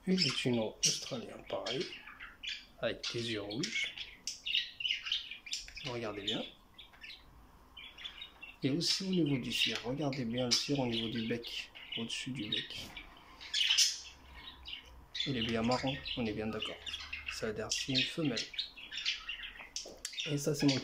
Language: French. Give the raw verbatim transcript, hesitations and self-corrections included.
Une lutino australien, pareil, avec des yeux rouges. Regardez bien. Et aussi au niveau du cire, regardez bien le cire au niveau du bec, au-dessus du bec. Il est bien marron, on est bien d'accord. Ça veut dire c'est une femelle. Et ça c'est mon